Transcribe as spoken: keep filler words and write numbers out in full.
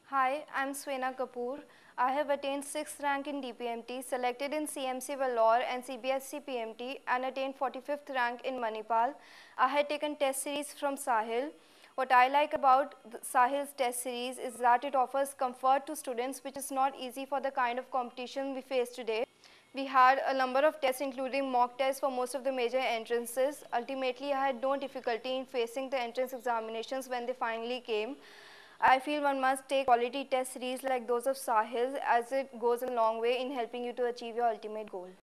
Hi, I'm Swena Kapoor. I have attained sixth rank in D P M T, selected in C M C Vellore and C B S C P M T, and attained forty-fifth rank in Manipal. I had taken test series from Sahil. What I like about Sahil's test series is that it offers comfort to students, which is not easy for the kind of competition we face today. We had a number of tests, including mock tests for most of the major entrances. Ultimately, I had no difficulty in facing the entrance examinations when they finally came. I feel one must take quality test series like those of Sahil, as it goes a long way in helping you to achieve your ultimate goal.